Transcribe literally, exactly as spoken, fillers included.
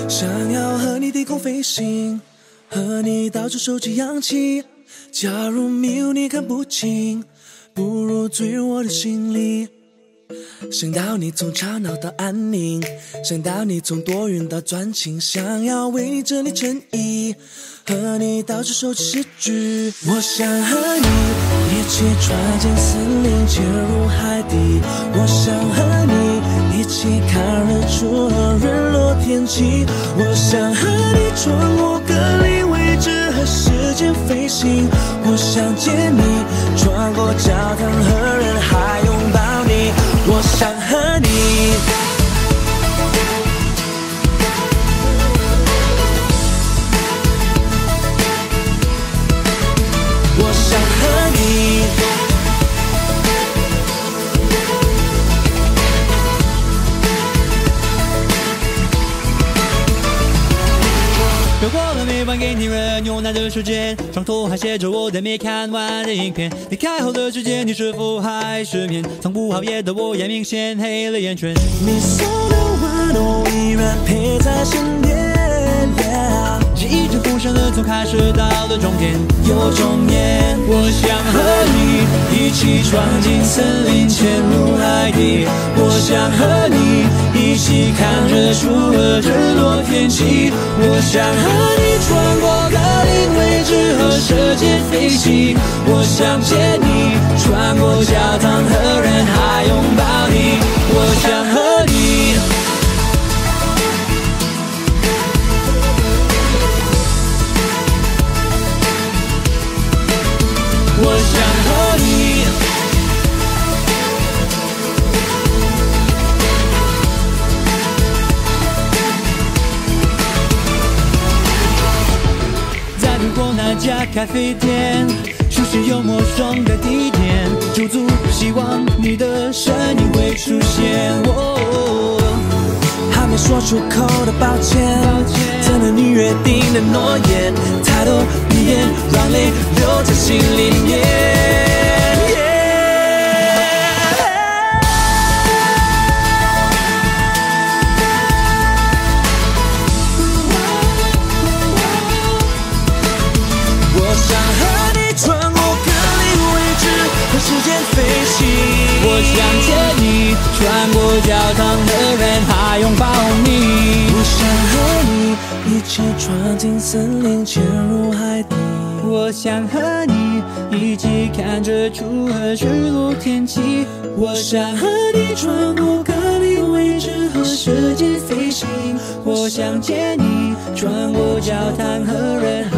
想要和你低空飞行，和你到处收集氧气。假如迷雾你看不清，不如坠入我的心里。想到你从吵闹到安宁，想到你从多云到专情，想要为你整理衬衣，和你到处收集诗句。我想和你一起穿进森林，潜入海底。我想和你一起看日出和日落天气。我想和你穿过隔离位置和时间飞行。我想见你，穿过教堂和人海，拥抱你。我想和你，我想和你， 又过了每晚给你热牛奶的时间，床头还写着我的没看完的影片。离开后的时间，你是否还失眠？从不熬夜的我也明显黑了眼圈。 你送的温柔依然陪在身边。 记忆中风声的从开始到了终点，有终点。我想和你一起闯进森林，潜入海底。我想和你一起看日出和日落天气。我想和你穿过格林位置和射箭飞行。我想见你，穿过教堂和人海，拥抱你。我想和你，我想和你，在路过那家咖啡店，熟悉又陌生的地点，驻足希望你的身影会出现。哦， 还没说出口的抱歉，怎能你约定的诺言？抬头一眼，让泪留在心里面。我想和你穿过隔离位置和时间飞行。 我想见你，穿过教堂和人海，拥抱你。 我想和你一起闯进森林，潜入海底。 我想和你一起看日出和日落天气。 我想和你穿过隔离位置和时间飞行。 我想见你，穿过教堂和人海。